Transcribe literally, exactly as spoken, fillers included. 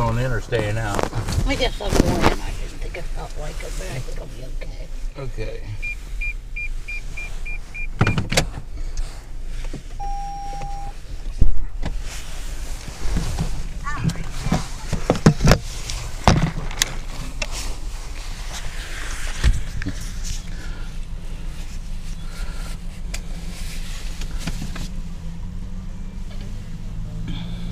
going in or staying out? I guess I'm going in. I didn't think it felt like it, but I think I'll be okay. Okay.